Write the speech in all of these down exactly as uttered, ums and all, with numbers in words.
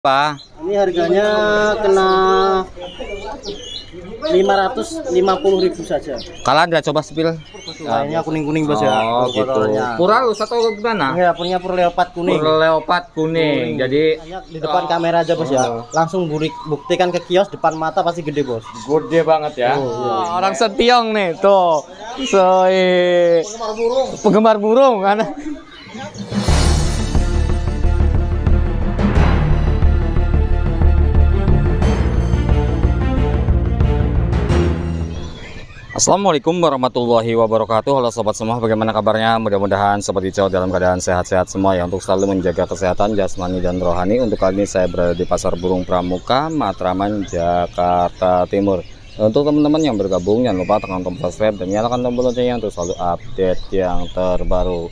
Pak? Ini harganya kena lima ratus lima puluh ribu saja. Kalian udah coba sepil? Lainnya kuning-kuning bos ya. Oh gitu. Pura lu atau gimana? Ya, punya pur leopard kuning. Pur leopard kuning. kuning. Jadi di depan kamera aja bos ya. Langsung burik, buktikan ke kios depan mata pasti gede bos. Gede banget ya. Oh, iya. Orang Setiong nih tuh. So, penggemar burung. Penggemar burung kan. Assalamualaikum warahmatullahi wabarakatuh. Halo sobat semua, bagaimana kabarnya? Mudah-mudahan sobat hijau dalam keadaan sehat-sehat semua ya, untuk selalu menjaga kesehatan jasmani dan rohani. Untuk kali ini saya berada di Pasar Burung Pramuka, Matraman, Jakarta Timur. Untuk teman-teman yang bergabung, jangan lupa tekan tombol subscribe dan nyalakan tombol loncengnya untuk selalu update yang terbaru.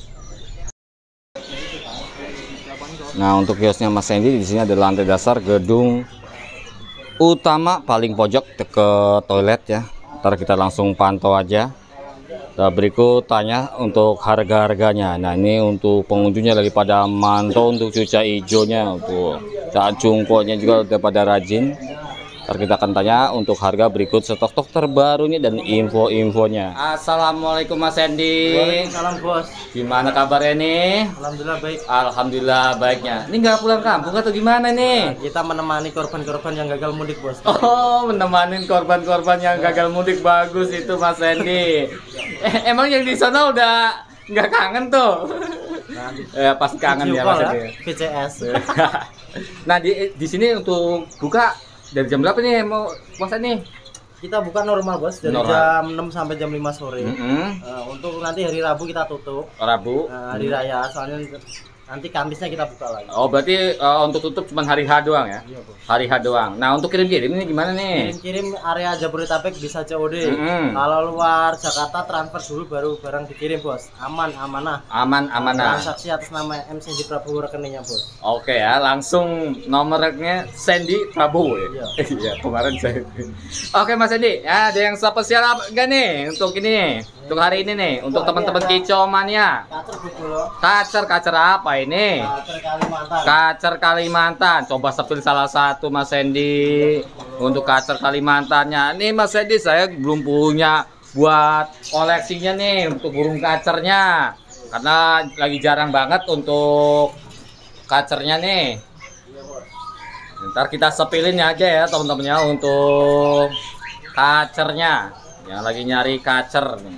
Nah, untuk kiosnya Mas Sandy di sini ada lantai dasar gedung utama paling pojok dekat toilet ya. Ntar kita langsung pantau aja. Nah, berikut tanya untuk harga-harganya. Nah, ini untuk pengunjungnya daripada mantau, untuk cuca hijaunya, untuk cacungkonya juga udah pada rajin. Ntar kita akan tanya untuk harga berikut stok-stok terbarunya dan info-infonya. Assalamualaikum Mas Sandy. Waalaikumsalam bos. Gimana kabarnya nih? Alhamdulillah baik. Alhamdulillah baiknya. Ini nggak pulang kampung atau gimana nih? Nah, kita menemani korban-korban yang gagal mudik bos. Oh, menemani korban-korban yang gagal mudik, bagus itu Mas Sandy. Eh, emang yang di sana udah nggak kangen tuh? Nah, ya pasti kangen ya Mas Sandy. V C S. Nah, di di sini untuk buka dari jam berapa nih mau puasa nih? Kita buka normal bos, dari normal. Jam enam sampai jam lima sore. Mm -hmm. uh, untuk nanti hari Rabu kita tutup. Rabu? Uh, hari Raya, soalnya nanti Kamisnya kita buka lagi. Oh, berarti uh, untuk tutup cuma hari H doang ya? Iya bos. Hari H doang. Nah, untuk kirim-kirim ini gimana nih? Kirim-kirim area Jabodetabek bisa C O D. Mm -hmm. Kalau luar Jakarta transfer dulu baru barang dikirim bos. Aman, amanah. Aman, amanah. Transaksi atas nama M Sandy Prabowo rekeningnya bos. Oke ya, langsung nomornya Sandy Prabowo ya? Iya. Iya, kemarin saya. Oke Mas Sandy, ya, ada yang spesial apa enggak nih untuk ini nih? Untuk hari ini nih, untuk teman-teman kicau mania. Kacer, kacer apa ini? Kacer Kalimantan. Kacer Kalimantan. Coba sepil salah satu Mas Sandy untuk kacer Kalimantannya. Nih Mas Sandy, saya belum punya buat koleksinya nih untuk burung kacernya. Karena lagi jarang banget untuk kacernya nih. Ntar kita sepilin aja ya teman-temannya untuk kacernya. Yang lagi nyari kacer nih.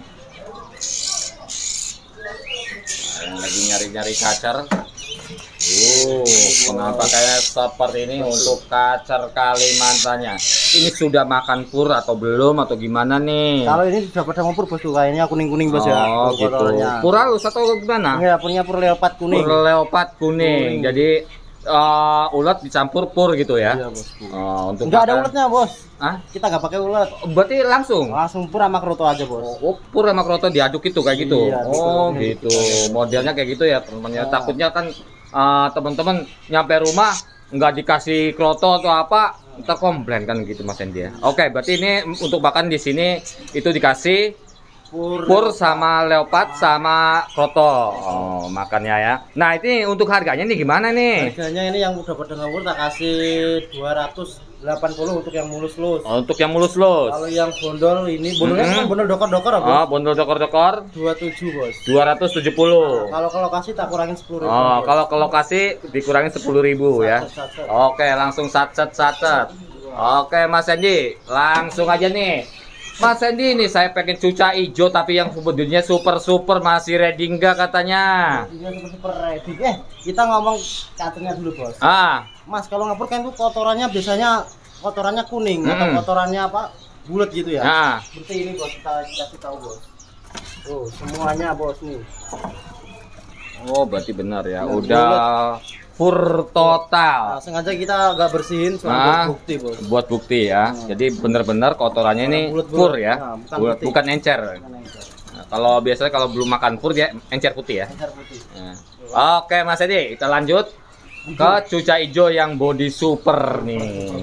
Yang lagi nyari-nyari kacer. Uh, kenapa kayak seperti ini untuk kacer Kalimantannya? Ini sudah makan pur atau belum atau gimana nih? Kalau ini sudah pada mau pur bos, kayaknya kuning-kuning bos ya. Oh gitu. Pur halus atau gimana? Enggak, punya pur leopard kuning. Pur leopard kuning. kuning. Jadi uh, ulat dicampur pur gitu ya? Iya bos. Oh, untuk enggak ada ulatnya bos. Hah? Kita nggak pakai ulat. Berarti langsung? Langsung pur sama kroto aja bos. Oh, pur sama kroto diaduk itu kayak gitu? Iya, oh gitu. gitu. Modelnya kayak gitu ya teman-teman. Oh. Takutnya kan uh, teman-teman nyampe rumah nggak dikasih kroto atau apa, kita komplain kan gitu Mas Sandy ya. Oke, berarti ini untuk makan di sini itu dikasih pur, pur sama leopard sama kroto. Oh, makannya ya. Nah, ini untuk harganya nih gimana nih? Harganya ini yang udah pada ngawur tak kasih dua ratus delapan puluh untuk yang mulus-lus. Oh, untuk yang mulus-lus. Kalau yang bondol ini, bondolnya mm -hmm. kan bondol dokor-dokor apa? Oh, bondol dokor-dokor dua puluh tujuh bos. dua ratus tujuh puluh. Nah, kalau ke lokasi tak kurangin sepuluh ribu. Oh, bos. Kalau ke lokasi dikurangin sepuluh ribu ya. Satset. Oke, langsung satset-satset. Oke, Mas Sandy, langsung aja nih. Mas Sandy ini saya pengen cuca hijau tapi yang sebetulnya super-super masih ready enggak katanya? Iya, super ready. Eh, kita ngomong kacernya dulu bos. Ah. Mas, kalau ngapur kan itu kotorannya biasanya kotorannya kuning hmm. atau kotorannya apa bulat gitu ya. Nah. Seperti ini bos, kita kasih tahu bos. Tuh semuanya bos nih. Oh berarti benar ya, nah, udah pur total. Nah, sengaja kita agak bersihin nah, buat bukti bos. Buat bukti ya. Nah. Jadi benar-benar kotorannya ini pur ya, nah, bukan, bukan, bukan encer. Bukan encer. Nah, kalau biasanya kalau belum makan pur dia encer putih ya. Encer putih. Nah. Oke Mas Sandy, kita lanjut ke cuca hijau yang body super nih.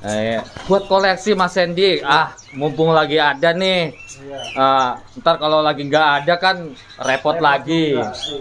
Eh, buat koleksi Mas Hendy, ah mumpung lagi ada nih. Iya. Ah, ntar kalau lagi nggak ada kan repot lagi.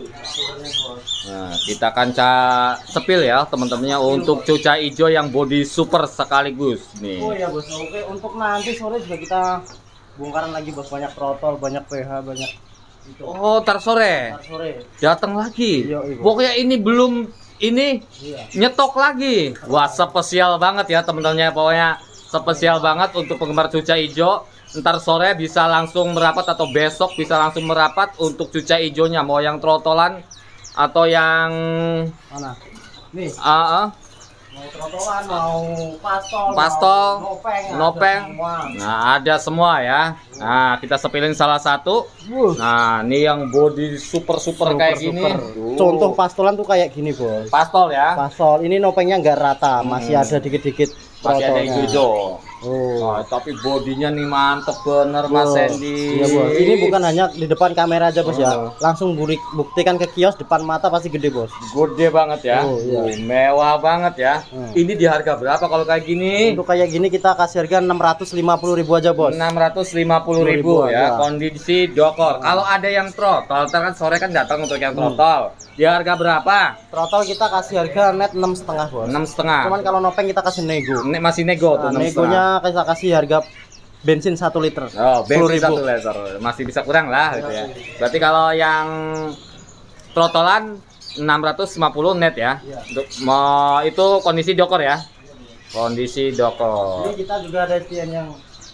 Nah, kita akan ca sepil ya teman-temannya untuk cuca hijau yang body super sekaligus nih. Oh ya bos, oke untuk nanti sore juga kita bongkaran lagi bos, banyak trotol, banyak P H, banyak itu. Oh, ntar sore. Ntar sore. Datang lagi. Iya, iya. Pokoknya ini belum ini Iya. nyetok lagi. Wah, spesial banget ya teman-temannya. Pokoknya spesial banget untuk penggemar cuca hijau. Ntar sore bisa langsung merapat atau besok bisa langsung merapat untuk cuca hijaunya. Mau yang trotolan atau yang Mana? Nih. uh, uh, Mau trotolan, mau pastol, pastol, mau nopeng, nopeng. ada semua. Nah, ada semua ya. Nah, kita sepilin salah satu. Wuh. Nah, ini yang body super-super kayak gini. Tuh. Contoh pastolan tuh kayak gini bos. Pastol ya. Pastol ini nopengnya nggak rata, masih Hmm. ada dikit-dikit Masih ada trotolnya. hijau. Oh. Nah, tapi bodinya nih mantep bener Mas Oh, Hendy. iya bos. Ini bukan hanya di depan kamera aja bos ya. Oh. Langsung burik, buktikan ke kios depan mata pasti gede bos. Gede banget ya. Oh, iya. Uh, mewah banget ya. Hmm. Ini di harga berapa kalau kayak gini? Untuk kayak gini kita kasih harga enam ratus lima puluh ribu aja bos. enam ratus lima puluh ribu ya. aja. Kondisi dokor. Kalau ada yang trotol, ntar kan sore kan datang untuk yang trotol. Di harga berapa? Trotol kita kasih harga net enam setengah bos. enam setengah. Cuman kalau nopeng kita kasih nego. Ini masih nego tuh Nah, enam negonya kita kasih harga bensin satu liter. Oh, bensin sepuluh ribu. satu liter. Masih bisa kurang lah gitu ya. Berarti kalau yang trotolan enam ratus lima puluh net ya. Iya. Untuk mau itu kondisi dokor ya. Kondisi dokor. Ini kita juga ada isian yang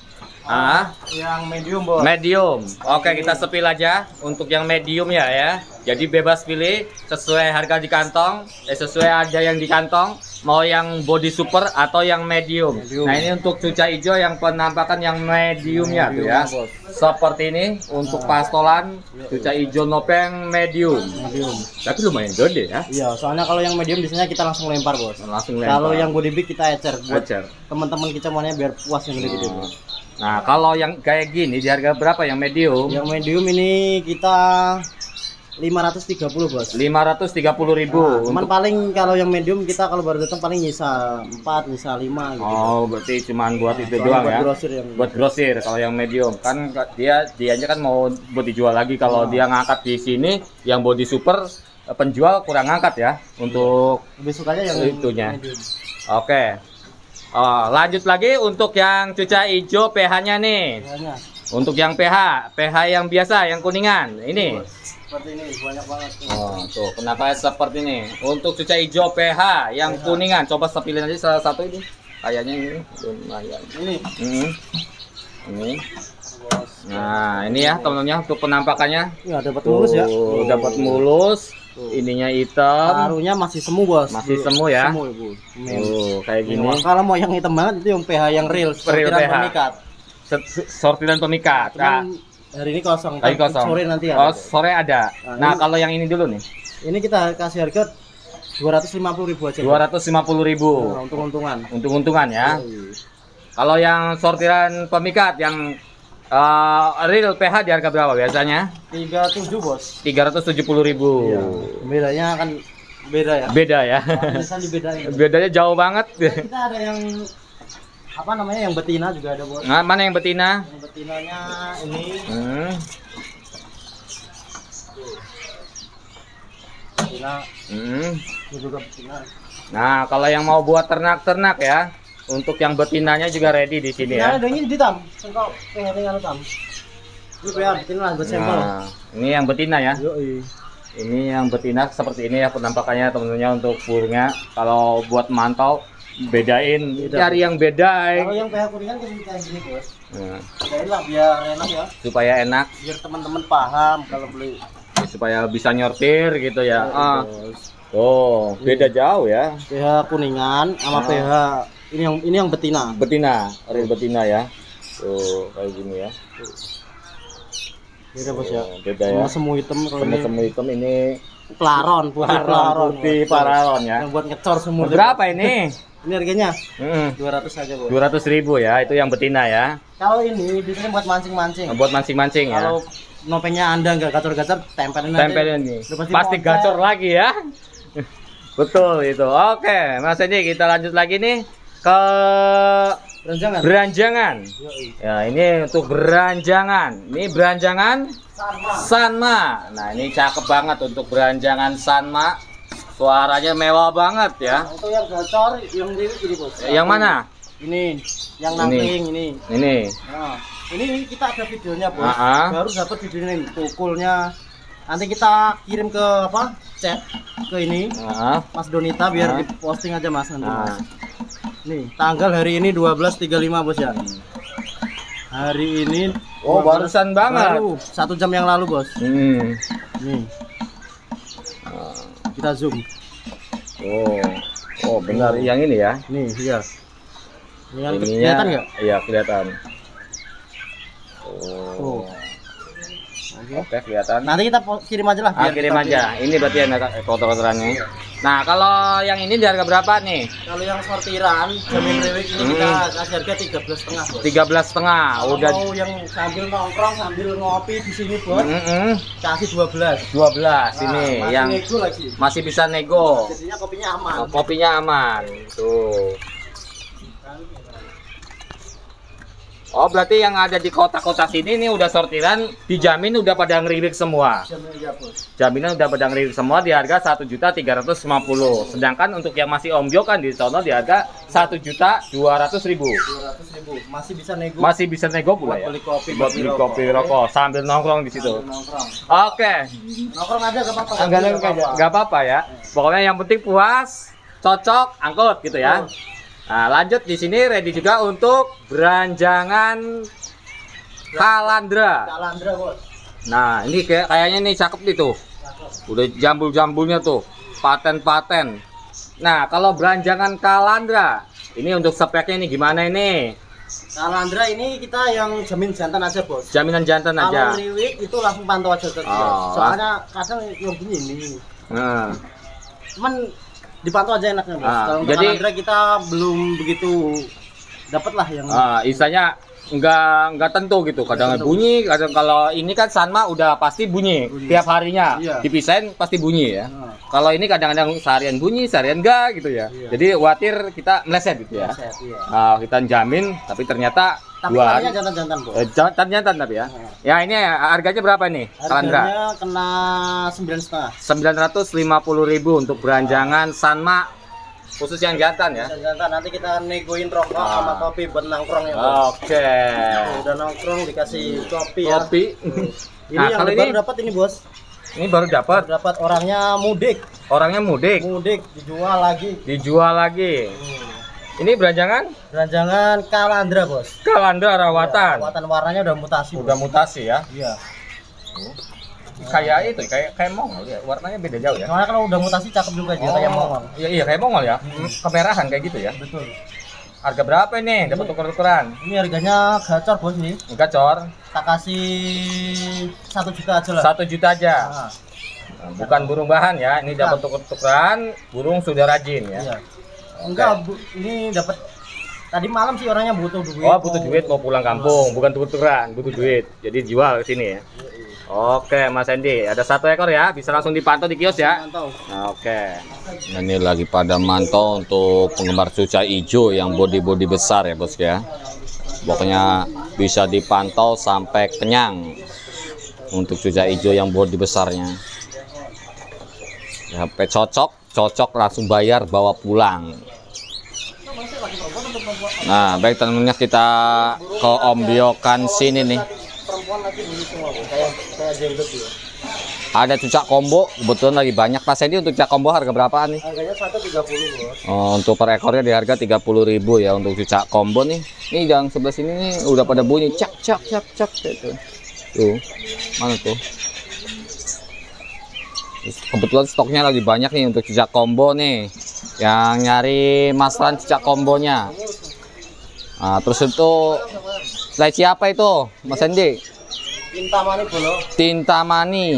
Ah, yang medium bos. medium. Oke, kita sepil aja untuk yang medium ya ya. Jadi bebas pilih sesuai harga di kantong, eh, sesuai ada yang di kantong, mau yang body super atau yang medium. Medium. Nah, ini untuk cuca hijau yang penampakan yang mediumnya tuh ya. Medium, bos. Seperti ini untuk pastolan cuca hijau nopeng medium. Medium. Tapi lumayan gede ya. Iya, soalnya kalau yang medium biasanya kita langsung lempar bos. Langsung lempar. Kalau yang body big kita ecer buat Ecer. teman-teman kita maunya biar puas yang gede-gede bos. Nah, kalau yang kayak gini di harga berapa yang medium? Yang medium ini kita lima ratus tiga puluh bos. lima ratus tiga puluh ribu. Nah, cuman untuk paling kalau yang medium kita kalau baru datang paling nyisa empat, nyisa lima gitu. Oh, berarti cuman buat itu Soalnya doang buat ya. grosir yang Buat grosir kalau yang medium kan dia dianya kan mau buat dijual lagi. Kalau Oh. dia ngangkat di sini yang body super eh, penjual kurang ngangkat ya untuk lebih sukanya yang itunya. medium. Oke. Oh, lanjut lagi untuk yang cuca hijau P H-nya nih. Biasanya Untuk yang P H, P H yang biasa yang kuningan. Ini. seperti ini banyak banget tuh. Oh, tuh kenapa seperti ini? Untuk cuca hijau P H yang kuningan, coba sepilin aja salah satu ini. Kayaknya ini lumayan. Ini Hmm. Ini. bos. Nah, ini ya teman-teman untuk penampakannya. Ya dapat mulus ya. Tuh, dapat mulus. Ininya hitam. Taruhnya masih semu bos. Masih semu ya. Semu ibu. Amin. Tuh, kayak Ini, gini. kalau mau yang hitam banget itu yang P H yang real, Real sortiran P H. pemikat. Set- Sortiran pemikat. Nah, Cuman hari ini kosong. tadi tapi kosong. Sore nanti ya. Oh, sore ada. Nah, Nah, ini- kalau yang ini dulu nih, Ini kita kasih harga dua ratus lima puluh ribu aja. dua ratus lima puluh ribu. Nah, untung-untungan. Untung-untungan ya. Iya. Kalau yang sortiran pemikat yang uh, real P H di harga berapa biasanya? tiga puluh tujuh bos. tiga ratus tujuh puluh ribu. Iya. Bedanya kan beda ya. Beda ya. Bisa dibedain. Bedanya jauh banget. Kita ada yang apa namanya yang betina juga ada bos. Nah, mana yang betina? Yang betinanya ini Hmm. betina, Hmm. ini juga betina. Nah, kalau yang mau buat ternak-ternak ya, untuk yang betinanya juga ready di sini Betinanya ya. ada ini di tam. Engkau pengen anu tam. Ini biar betina lah buat sampel. Nah, ini yang betina ya. Yoi. Ini yang betina seperti ini ya penampakannya teman-teman untuk burungnya. Kalau buat mantau bedain, Beda. cari yang beda. eh. Kalau yang P H kuningan kan kayak gini bos. Nah, Bedain lah biar enak ya. supaya enak, Biar teman-teman paham kalau beli. supaya bisa nyortir gitu ya. Ah, Bos. oh, beda jauh ya. P H kuningan sama P H ini yang ini yang betina. Betina, real betina ya. Tuh, kayak gini ya. Beda bos ya. Oh, beda ya. Sama semu hitam kalau ini Semu semu ini pelaron, putih pelaron. pelaron, putih palaron ya. Yang buat ngecor semua. Berapa ini? Ini harganya Hmm, dua ratus aja, Bos. dua ratus ribu ya, itu yang betina ya. Kalau ini biasanya buat mancing-mancing. Buat mancing-mancing ya. Kalau nopengnya Anda nggak gacor-gacor, tempelin aja. Tempelin nih. Udah pasti Pasti moncer. gacor lagi ya. Betul itu. Oke, Mas Edi kita lanjut lagi nih. ke Beranjangan. Beranjangan. Ya, ini untuk beranjangan. Ini beranjangan Sanma. Sanma. Nah, ini cakep banget untuk beranjangan Sanma. Suaranya mewah banget ya. Untuk yang gacor, yang ini gini bos. Yang mana? Ini, yang nangkring ini. Ini. Nah, ini kita ada videonya bos. Uh-huh. Baru dapat video ini, pukulnya. Nanti kita kirim ke apa? Chat ke ini. Uh-huh. Mas Donita biar Uh-huh. diposting aja mas nanti. Uh-huh. Mas. Nih, tanggal hari ini dua belas tiga puluh lima bos ya. Hari ini Oh, dua belas barusan banget. Baru satu jam yang lalu bos. Hmm. Nih. Kita zoom. Oh. Oh, benar yang ini ya. Nih, iya. Ini kan Ininya, kelihatan nggak? Iya, kelihatan. Tuh. Oh. Oke. Oke, kelihatan. Nanti kita po- kirim aja lah. Ah, biar kirim kita aja. Ini berarti yang kotor-kotorannya. Nah, kalau yang ini di harga berapa nih? Kalau yang sortiran jamin rewik ini Hmm. kita kasih harga tiga belas setengah bos. tiga belas setengah. Kalau Udah mau yang sambil nongkrong sambil ngopi di sini bos, Mm-mm. kasih dua belas. dua belas ini masih yang nego lagi. masih bisa nego. Jadinya kopinya aman. Oh, kopinya aman. Tuh. Oh, berarti yang ada di kota-kota sini nih udah sortiran, dijamin udah pada ngeririk semua. Jamin aja bos. Jaminan udah pada ngeririk semua di harga satu juta tiga ratus lima puluh. Sedangkan untuk yang masih ombyo kan di sono di harga satu juta dua ratus ribu. dua ratus ribu. Masih bisa nego. Masih bisa nego pula buat ya. beli kopi, Buat beli kopi rokok sambil nongkrong di situ. Sambil nongkrong. Oke. Nongkrong aja gak apa-apa. Enggak enggak apa-apa ya. Pokoknya yang penting puas, cocok, angkut gitu ya. Nah, lanjut di sini ready juga untuk beranjangan Kalandra. Kalandra bos. Nah, ini kayak kayaknya nih cakep nih tuh. Udah jambul-jambulnya tuh, paten-paten. Nah, kalau beranjangan Kalandra, ini untuk speknya ini gimana ini? Kalandra ini kita yang jamin jantan aja bos. Jaminan jantan aja. Kalau riwik itu langsung pantau aja ke dia. Oh, Soalnya kadang yang gini ini. Nah, Cuman dipantau aja enaknya bos. Ah, Kalau untuk jadi- Kalandra kita belum begitu dapat lah yang ah, istilahnya nggak nggak tentu gitu. Kadang tentu. bunyi, kadang kalau ini kan Sanma udah pasti bunyi, Bunyi. tiap harinya. Iya. Dipisahin pasti bunyi ya. Nah, Kalau ini kadang-kadang seharian bunyi, seharian enggak gitu ya. Iya. Jadi khawatir kita meleset gitu ya. set, iya. Nah, kita jamin, tapi ternyata Tapi dua kalinya hari. jantan-jantan bos. Eh, jantan jantan tapi ya. Ya ini harganya berapa nih? Kalandra? Harganya kena sembilan setengah. sembilan ratus lima puluh ribu untuk beranjangan Sanma khusus yang jantan ya. Jantan nanti kita negoin rokok Ah. sama kopi buat nongkrong ya bos. Oke. Udah nongkrong dikasih kopi ya. Kopi. Ini Nah, yang kalau baru ini dapat ini bos. ini baru dapat. Baru dapat orangnya mudik. Orangnya mudik, Mudik dijual lagi. dijual lagi. Ini beranjangan Beranjangan Kalandra bos. Kalandra rawatan. Rawatan warnanya udah mutasi. Udah bos. mutasi ya. Iya. Kayak itu, kayak kayak Mongol ya. Warnanya beda jauh ya. Soalnya kalau udah mutasi cakep juga dia kayak Mongol. Iya iya kayak Mongol ya. Hmm, Kemerahan kayak gitu ya. Betul. Harga berapa ini? Dapat tuker-tukeran? Ini harganya gacor bos nih. Enggak, Cor. Tak kasih satu juta aja lah. Satu juta aja. Nah, Nah, bukan burung bahan ya. Ini dapat tuker-tukeran, burung sudah rajin ya. iya. Enggak, Bu, ini dapat tadi malam sih orangnya butuh duit. Oh, butuh duit mau pulang kampung, bukan tuker-tukeran, butuh duit. Jadi jual ke sini ya. Oke, Mas Hendy, ada satu ekor ya, bisa langsung dipantau di kios ya. Mantau. Nah, oke. Nah, ini lagi pada mantau untuk penggemar cuca hijau yang body-body besar ya, Bos ya. Pokoknya bisa dipantau sampai kenyang untuk cuca hijau yang body besarnya. Sampai cocok, cocok langsung bayar bawa pulang. Nah, baik teman-teman, kita ke ombyokan sini nih. Perempuan lagi beli semua, Bu. kayak kayak jenggot ya. Ada cucak combo, kebetulan lagi banyak. Mas Hendy, untuk cucak combo harga berapaan nih? Harganya satu tiga puluh bos. Oh, untuk per ekornya di harga tiga puluh ribu ya untuk cucak combo nih. Nih yang sebelah sini nih udah pada bunyi cak cak cak cak gitu. Tuh. Mana tuh? Kebetulan stoknya lagi banyak nih untuk cucak combo nih. Yang nyari masran cucak kombonya. Nah, terus itu leci apa itu, Mas Hendy? Tinta mani bolo. Tinta mani.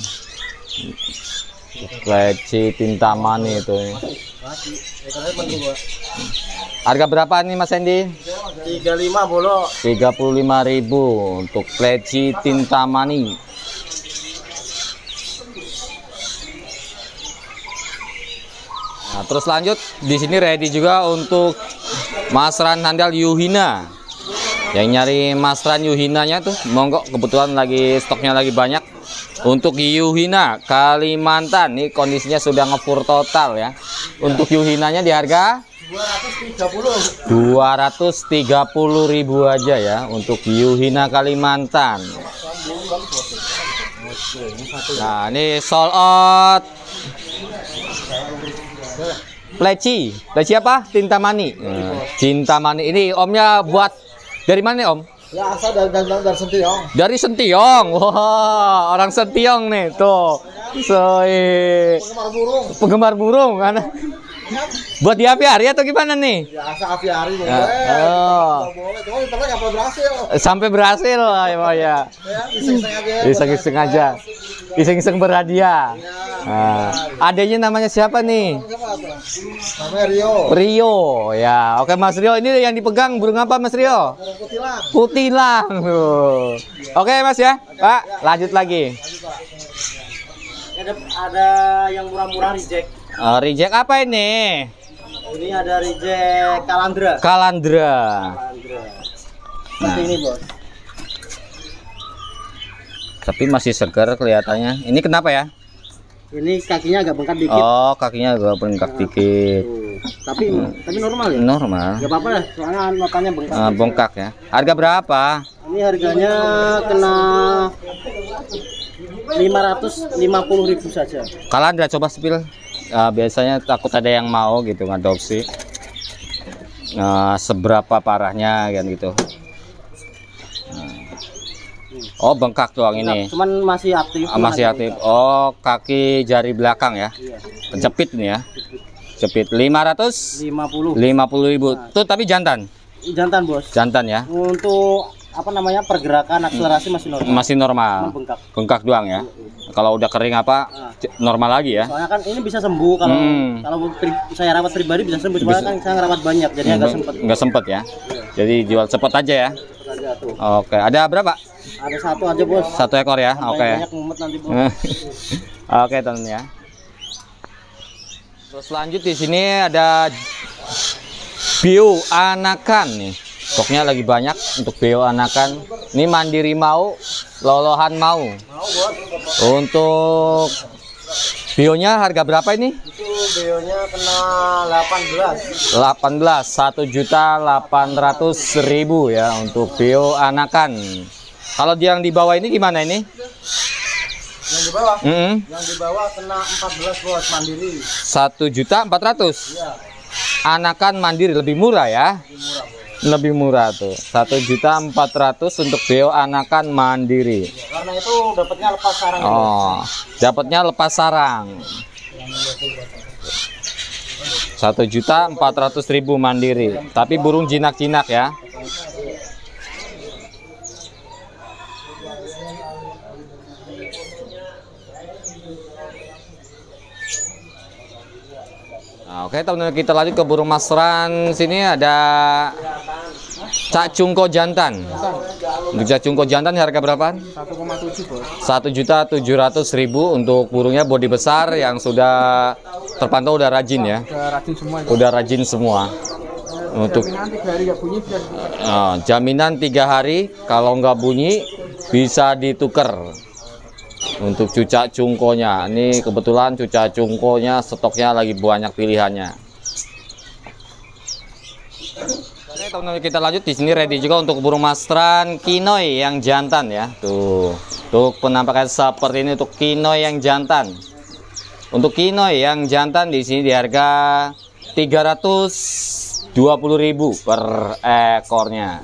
Leci tinta mani itu. Masih. Ekornya penting bos. Harga berapa nih Mas Hendy? tiga puluh lima bolo. tiga puluh lima ribu untuk leci tinta mani. Nah, terus lanjut di sini ready juga untuk masran handal Yuhina. Yang nyari masran Yuhinanya tuh monggo, kebetulan lagi stoknya lagi banyak. Untuk Yuhina Kalimantan nih kondisinya sudah ngepur total ya. Untuk Yuhinanya di harga dua ratus tiga puluh ribu aja ya untuk Yuhina Kalimantan. Nah, ini sold out pleci. Pleci apa? Tinta mani. Nah, cinta mani ini omnya buat dari mana, Om? Ya, asal dari, dari, dari Sentiong. Dari Sentiong. Wah, orang Sentiong nih tuh. So, eh, Penggemar burung. penggemar burung kan. Buat di apiari atau gimana nih? Ya, asal apiari boleh. Ya, oh. Boleh. Cuma internet nggak pernah berhasil. Sampai berhasil lah ya, Pak, ya. Ya, iseng-iseng aja. Iseng-iseng aja. Iseng-iseng berhadiah. Nah, adanya namanya siapa nih? Namanya Rio. Rio ya. Oke Mas Rio, ini yang dipegang burung apa Mas Rio? Burung kutilang. Kutilang tuh. Oke Mas ya, Pak, lanjut lagi. Ada, ada yang murah-murah reject. Uh, reject apa ini? Ini ada reject Kalandra. Kalandra. Kalandra. Seperti ini, Bos. Tapi masih segar kelihatannya. Ini kenapa ya? Ini kakinya agak bengkak dikit. Oh, kakinya agak bengkak dikit. Tuh. Tapi tapi normal ya? Normal. Gak apa-apa lah, soalnya notanya bengkak. Uh, bengkak ya. Harga berapa? Ini harganya kena lima ratus lima puluh ribu saja. Kalandra coba spill. Uh, biasanya takut ada yang mau gitu ngadopsi. Uh, seberapa parahnya kan gitu. Oh, bengkak doang ini. Cuman masih aktif. Ah, masih aktif. Oh, kaki jari belakang ya. Iya. Jepit nih ya. Jepit lima ratus lima puluh. lima puluh ribu. Tuh tapi jantan. Jantan, Bos. Jantan ya. Untuk apa namanya? Pergerakan akselerasi masih normal. Masih normal. Cuman bengkak. Bengkak doang ya. Kalau udah kering apa normal lagi ya. Soalnya kan ini bisa sembuh kalau Hmm. kalau pri- saya rawat pribadi bisa sembuh. Soalnya kan saya ngerawat banyak jadi Nggak agak sempet. nggak sempet ya. Jadi jual cepet aja ya. Cepet aja tuh. Oke, ada berapa? Ada satu aja, Bos. Satu ekor ya. Sampai Oke. banyak mumet nanti, Bos. Oke, teman ya. Terus lanjut di sini ada bio anakan nih. Stoknya lagi banyak untuk bio anakan. Ini mandiri mau, lolohan mau. Mau, Bos. Untuk bionya harga berapa ini? Itu bionya kena delapan belas. delapan belas, satu juta delapan ratus ribu ya untuk bio anakan. Kalau yang di bawah ini gimana ini? Yang di bawah? Mm-hmm. Yang di bawah kena empat belas, Bos, mandiri. satu juta empat ratus. Iya. Anakan mandiri lebih murah ya. Lebih murah, Bos. Lebih murah tuh. satu juta empat ratus untuk bio anakan mandiri. Karena itu dapatnya lepas sarang. Oh, dapatnya lepas sarang. satu juta empat ratus ribu mandiri. Tapi burung jinak-jinak ya. Nah, oke teman-teman, kita lanjut ke burung masran. Sini ada Cak Cungko jantan. Untuk Cak Cungko jantan harga berapa? satu koma tujuh, Bos. satu juta tujuh ratus ribu untuk burungnya bodi besar yang sudah terpantau udah rajin ya. Udah rajin semua. Udah rajin semua. Untuk Jaminan tiga hari nggak bunyi bisa ditukar. uh, jaminan tiga hari kalau nggak bunyi bisa ditukar. Untuk cucak cungkonya, ini kebetulan cucak cungkonya stoknya lagi banyak pilihannya. Oke teman-teman, kita lanjut di sini ready juga untuk burung masran kinoi yang jantan ya. Tuh, untuk penampakan seperti ini untuk kinoi yang jantan. Untuk kinoi yang jantan di sini di harga tiga ratus dua puluh ribu per ekornya.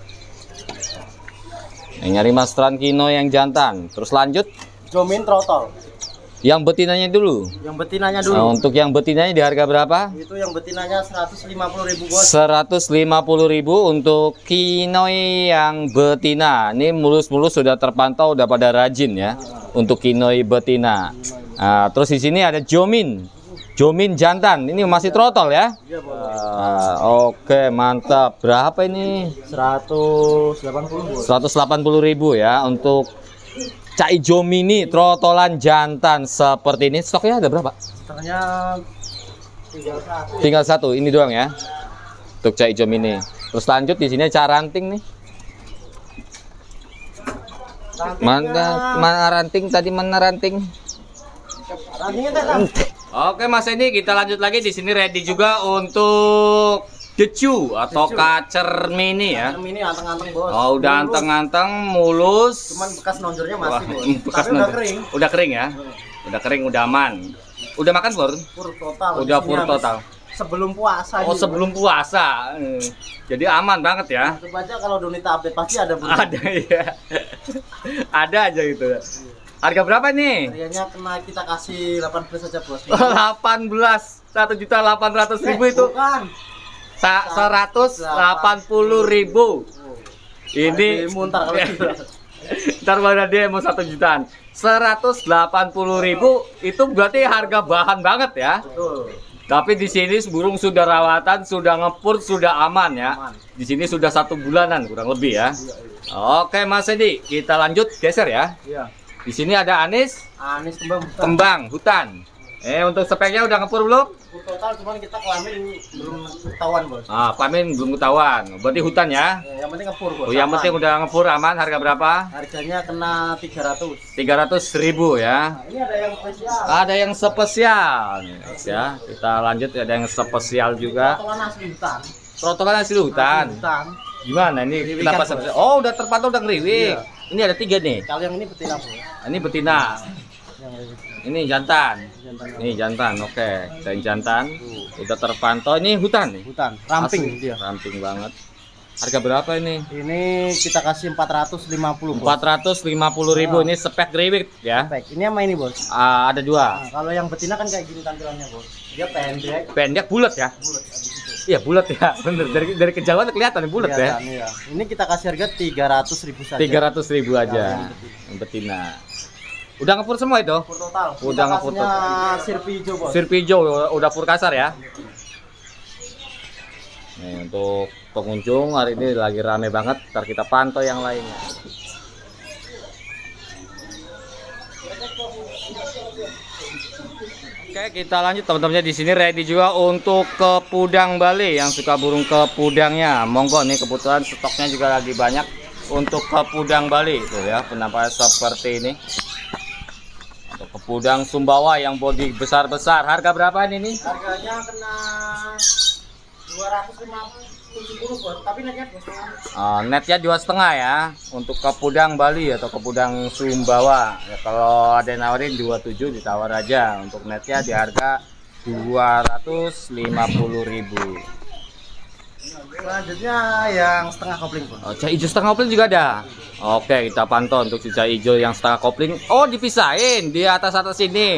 Yang nyari masran kinoi yang jantan. Terus lanjut. Jomin trotol. Yang betinanya dulu. Yang betinanya dulu. Nah, untuk yang betinanya di harga berapa? Itu yang betinanya seratus lima puluh ribu, Bos. seratus lima puluh ribu untuk kinoi yang betina. Ini mulus-mulus sudah terpantau, udah pada rajin ya. Untuk kinoi betina. Nah, terus di sini ada jomin. Jomin jantan. Ini masih trotol ya? Iya, Bos. Ah, oke, mantap. Berapa ini? seratus delapan puluh, Bos. seratus delapan puluh ribu ya untuk Cak Ijo mini trotolan jantan seperti ini. Stoknya ada berapa? Stoknya Tinggal satu. Tinggal satu, ini doang ya. Untuk cak hijau mini. Terus lanjut di sini cak ranting nih. Mana mana ranting tadi mana ranting? Oke Mas Edi, kita lanjut lagi di sini ready juga untuk decu atau kacer mini ya. Kacer mini anteng-anteng bos. Oh udah anteng-anteng mulus. Cuman bekas nonjornya masih Wah, bos. bekas Tapi udah nonjor. kering. Udah kering ya. Udah kering, udah aman. Udah makan Pur? Pur total. Udah Di sini pur habis total. Sebelum puasa. Oh ini, sebelum puasa. Hmm. Jadi aman banget ya. bos. Coba aja kalau Donita update pasti ada bos. Ada ya. Ada aja gitu. Harga berapa nih? Harganya kena kita kasih delapan belas aja bos. delapan belas. satu juta delapan ratus ribu itu. Bukan. Sa- seratus delapan puluh ribu. Ini muntar kalau gitu. Ntar baru dia mau satu jutaan. seratus delapan puluh ribu itu berarti harga bahan banget ya. Betul. Tapi di sini burung sudah rawatan, sudah ngepur, sudah aman ya. Aman. Di sini sudah satu bulanan kurang lebih ya. Oke Mas Edi, kita lanjut geser ya. Iya. Di sini ada anis, Anis kembang hutan. kembang, hutan. Eh untuk speknya udah ngepur belum? Pur total cuman kita kelamin belum ketahuan bos. Ah, pamin belum ketahuan. Berarti hutan ya. Ya, yang penting ngepur bos. Oh, yang Aman. penting udah ngepur aman. Harga berapa? Harganya kena tiga ratus. tiga ratus ribu ya. Nah, ini ada yang spesial. Ada yang spesial nih, guys, ya. Kita lanjut, ada yang spesial juga. Potongan asli hutan. Protokolnya asli hutan. Asli hutan. Gimana ini? Ngeriwik Kenapa kan, spesial? Oh, udah terpantau, udah ngeriwik. Iya. Ini ada tiga nih. Kalau yang ini betina bos. Ini betina. Yang ngeriwik. Ini jantan. Jantan. Ini jantan. Oke, dan jantan. Udah terpantau. Ini hutan nih. Hutan. Ramping Asli. dia. Ramping banget. Harga berapa ini? Ini kita kasih empat ratus lima puluh bos. empat ratus lima puluh ribu. Ini spek ngeriwik ya. Baik, ini sama ini bos. Ah, ada dua. Nah, kalau yang betina kan kayak gini tampilannya bos. Dia pendek, Pendek bulat ya. bulat habis itu. Iya bulat ya. Bener, dari dari kejauhan kelihatan bulat ya. Kelihatan, iya. Ini kita kasih harga tiga ratus ribu saja. Tiga ratus ribu Kalau aja. yang Yang betina. Udah ngepur semua itu? Pur total. Udah Kita ngepur kasihnya sirpi hijau bos. Sirpi hijau udah pur kasar ya. Nih untuk pengunjung hari ini lagi rame banget. Ntar kita pantau yang lainnya. Oke, kita lanjut teman-temannya. Di sini ready juga untuk kepudang Bali yang suka burung kepudangnya. Monggo nih, kebetulan stoknya juga lagi banyak untuk kepudang Bali itu ya, penampakan seperti ini. Untuk kepudang Sumbawa yang bodi besar-besar. Harga berapa ini nih? Harganya kena dua ratus lima puluh bos, tapi netnya dua setengah. Uh, netnya dua setengah ya untuk kepudang Bali atau kepudang Sumbawa ya, kalau ada yang nawarin dua puluh tujuh ditawar aja. Untuk netnya di harga dua ratus lima puluh ribu. Selanjutnya yang setengah kopling bos. Oh, cak hijau setengah kopling juga ada. Oke, kita pantau untuk cak hijau yang setengah kopling. Oh, dipisahin di atas atas ini.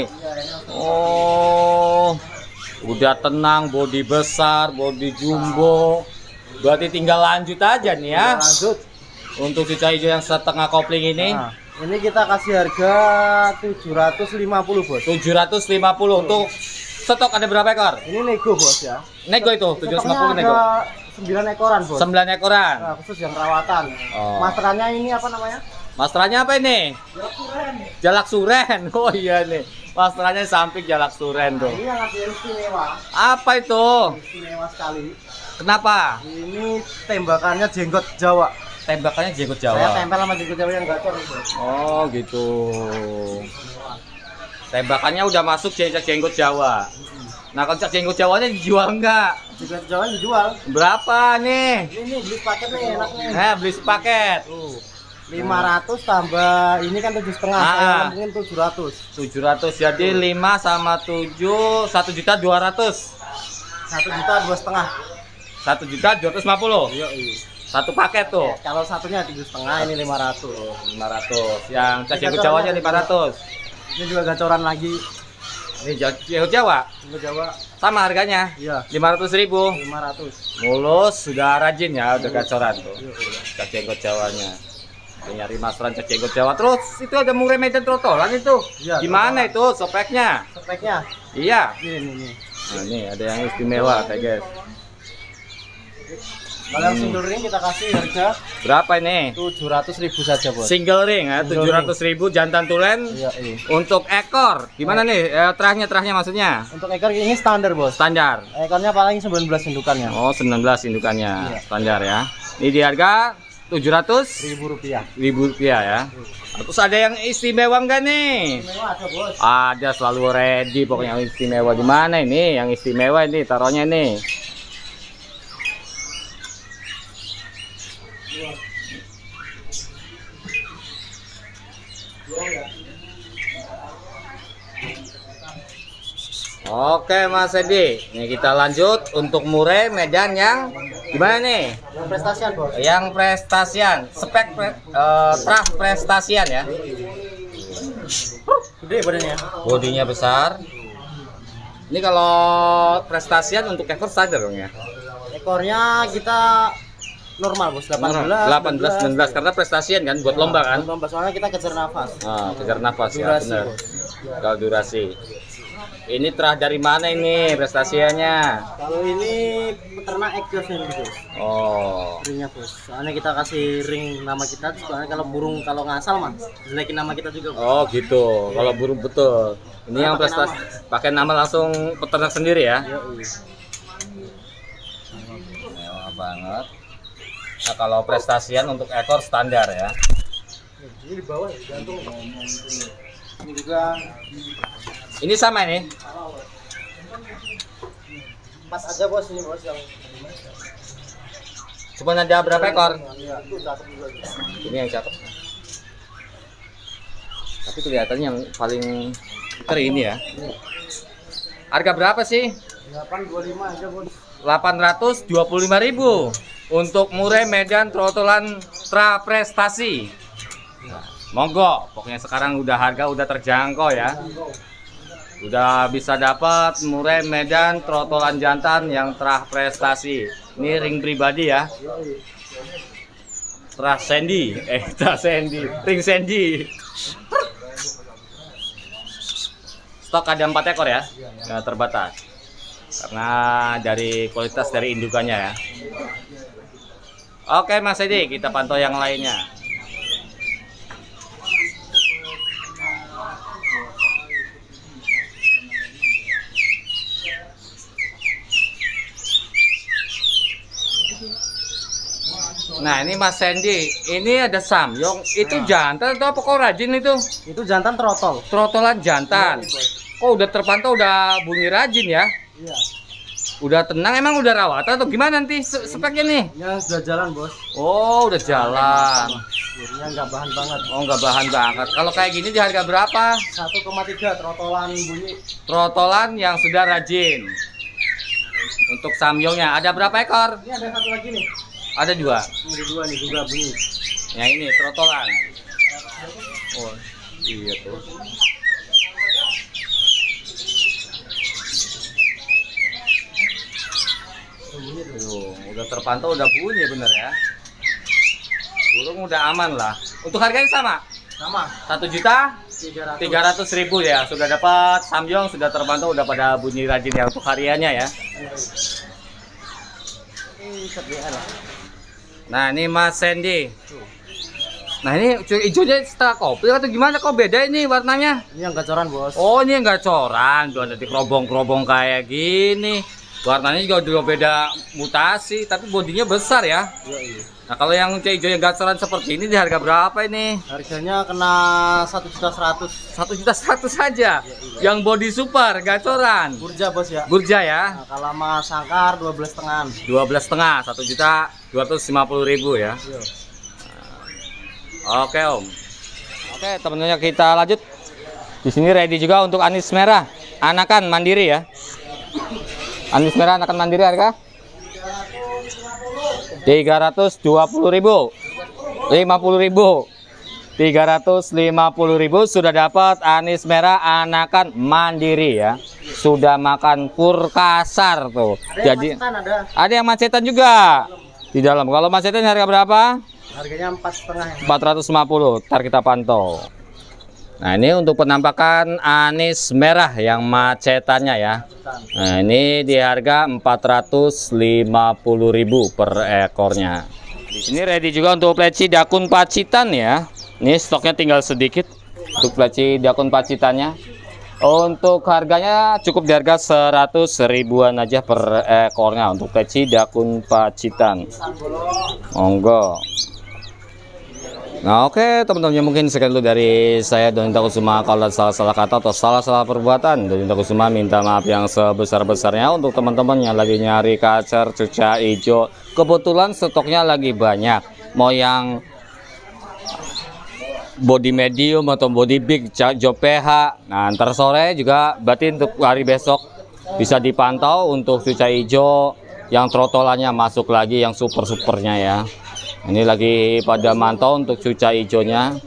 Oh, udah tenang, bodi besar, bodi jumbo. Berarti tinggal lanjut aja nih ya. Lanjut. Untuk cicak hijau yang setengah kopling ini Nah, ini kita kasih harga tujuh ratus lima puluh bos. tujuh ratus lima puluh. Untuk stok ada berapa ekor? Ini nego bos ya. Nego itu tujuh ratus lima puluh Stoknya nego. ada sembilan ekoran bos. sembilan ekoran. Nah, khusus yang rawatan. Oh. Masterannya ini apa namanya? Masterannya apa ini? Jalak suren. Oh iya nih. Masterannya samping jalak suren tuh. Ini yang ada yang istimewa. Apa itu? Istimewa sekali. Kenapa? Ini tembakannya jenggot Jawa. Tembakannya jenggot Saya Jawa. tempel sama jenggot Jawa yang gacor nih bos. Oh gitu. Tembakannya udah masuk jenggot jenggot Jawa. Nah, kalau jenggot Jawanya dijual enggak? Jenggot Jawa dijual. Berapa nih? Ini nih beli paket nih enak nih. Eh, beli sepaket. Tuh. lima ratus tambah ini kan tujuh setengah, Ah. saya mungkin tujuh ratus. tujuh ratus jadi lima sama tujuh satu juta dua ratus. Satu juta dua setengah. satu juta dua ratus lima puluh. Iya iya. Satu paket tuh. Kalau satunya tujuh setengah, ini lima ratus. lima ratus. Yang jenggot Jawanya lima ratus. Ini juga gacoran lagi. Ini jenggot Jawa Jenggot Jawa. sama harganya. Iya. lima ratus ribu. lima ratus. Mulus sudah rajin ya, udah gacoran tuh. Iya, iya. Jenggot Jawanya. Nyari masteran jenggot Jawa. Terus itu ada murah medan trotolan itu. Iya, Gimana itu speknya? Speknya Iya. ini nih. Nah, ini ada yang istimewa kayak guys. Kalau yang single ring kita kasih harga berapa ini? tujuh ratus ribu saja, Bos. Single ring ya, tujuh ratus ribu jantan tulen. Iya, iya. Untuk ekor gimana ya. nih? Eh, terahnya terahnya maksudnya? Untuk ekor ini standar, Bos. Standar. Ekornya paling sembilan belas indukannya. Oh, sembilan belas indukannya. Iya. Standar ya. Ini di harga tujuh ratus Ribu rupiah. ribu rupiah ya. Terus ada yang istimewa enggak nih? Istimewa ada, Bos. Ada, selalu ready pokoknya. Yang istimewa di mana ini? Yang istimewa ini taruhnya nih. Oke Mas Edi, nih kita lanjut untuk murai Medan yang gimana nih? Yang prestasian, Bos. Yang prestasian, spek pre, eh, trah prestasian ya. Gede badannya. Bodinya besar. Ini kalau prestasian untuk ekor standar dong ya. Ekornya kita normal, Bos. delapan belas. delapan belas sembilan belas karena prestasian kan buat lomba kan. Lomba soalnya kita kejar nafas. Ah, kejar nafas ya Durasi, benar. Bos. Kalau durasi. Ini terah dari mana ini prestasiannya? Kalau ini peternak egos nih, Bos. Oh. Ringnya, Bos. Soalnya kita kasih ring nama kita, soalnya kalau burung kalau ngasal mah jelekin nama kita juga, Bos. Oh gitu. Kalau burung betul. Ini yang pakai prestasi pakai nama langsung peternak sendiri ya. Yoi. Mewah banget. Nah, kalau prestasian untuk ekor standar ya. Ini di bawah ya, gantung. Ini juga Ini sama ini. empat aja, Bos, ini, Bos, yang Cuma ada berapa ekor? iya, itu cakep juga. Ini yang cakep. Tapi kelihatannya yang paling keren ini ya. Harga berapa sih? delapan dua lima aja, Bos. delapan ratus dua puluh lima ribu untuk murai Medan trotolan tra prestasi. Nah, monggo, pokoknya sekarang udah harga udah terjangkau ya. Udah bisa dapat murai Medan trotolan jantan yang terah prestasi. Ini ring pribadi ya. Terah Sandy, eh terah Sandy, ring Sandy. Stok ada empat ekor ya, nggak terbatas. Karena dari kualitas dari indukannya ya. Oke Mas Edi, kita pantau yang lainnya. Nah ini Mas Sandy, ini ada samyong, itu jantan atau apa kok rajin itu? Itu jantan trotol. Trotolan jantan. Kok udah terpantau udah bunyi rajin ya? Iya. Udah tenang, emang udah rawatan atau gimana nanti speknya nih? Ya sudah jalan, Bos. Oh udah jalan. Jadinya nggak bahan banget. Oh nggak bahan banget. Kalau kayak gini di harga berapa? satu koma tiga trotolan bunyi. Trotolan yang sudah rajin. Untuk samyongnya ada berapa ekor? Ini ada satu lagi nih. Ada dua. Ini dua nih juga bunyi. Yang ini trotolan. Oh iya tuh. Tuh, udah terpantau udah bunyi bener ya. Burung udah aman lah. Untuk harganya sama? Sama. Satu juta tiga ratus ribu ya. Sudah dapat samyong, sudah terpantau, udah pada bunyi rajin ya untuk hariannya ya. Ini sediaan lah. Nah ini Mas Sandy. Nah ini hijaunya setengah kopi atau gimana, kok beda ini warnanya? Ini yang gacoran, Bos. Oh ini yang gacoran, tuh ada di kerobong-kerobong kayak gini. Warnanya juga udah beda mutasi, tapi bodinya besar ya. Iya, iya. Nah kalau yang hijau yang gacoran seperti ini di harga berapa ini? Harganya kena satu juta seratus. Satu juta seratus saja. Yang body super gacoran. Burja, Bos ya. Burja ya. Nah, kalau sama sangkar dua belas setengah. Dua belas setengah, satu juta dua ratus lima puluh ribu ya. Iya. Oke Om. Oke temennya kita lanjut. Di sini ready juga untuk anis merah, anakan mandiri ya. Anis merah anakan mandiri harga tiga ratus dua puluh ribu, lima puluh ribu, tiga ratus lima puluh ribu sudah dapat anis merah anakan mandiri ya. Sudah makan pur kasar tuh. Ada Jadi yang macetan, ada. ada yang macetan juga di dalam. Kalau macetan harga berapa? Harganya empat setengah. empat ratus lima puluh. Ntar kita pantau. Nah, ini untuk penampakan anis merah yang macetannya ya. Nah, ini di harga empat ratus lima puluh ribu per ekornya. Di sini ready juga untuk pleci dakun pacitan ya. Ini stoknya tinggal sedikit untuk pleci dakun pacitannya. Untuk harganya cukup di harga seratus ribuan aja per ekornya untuk pleci dakun pacitan. Monggo. Nah, oke okay, teman-teman, mungkin sekian dulu dari saya Donita Kusuma. Kalau ada salah-salah kata atau salah-salah perbuatan, Donita Kusuma minta maaf yang sebesar-besarnya. Untuk teman-teman yang lagi nyari kacer cuca hijau, kebetulan stoknya lagi banyak. Mau yang body medium atau body big, job P H. Nah, ntar sore juga berarti untuk hari besok bisa dipantau untuk cuca hijau yang trotolannya masuk lagi, yang super-supernya ya. Ini lagi pada mantau untuk cuca hijaunya,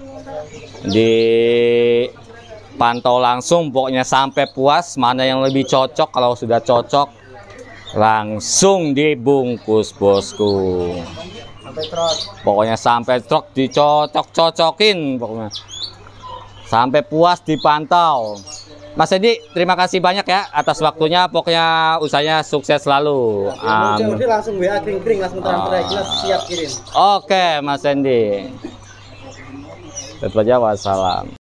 dipantau langsung pokoknya sampai puas mana yang lebih cocok. Kalau sudah cocok langsung dibungkus bosku, pokoknya sampai truk dicocok-cocokin, pokoknya sampai puas dipantau. Mas Edi, terima kasih banyak ya atas waktunya. Pokoknya usahanya sukses selalu. Um, langsung W A kring-kring, langsung transfer aja, siap kirim. Oke, Mas Edi. Tetap aja, wassalam.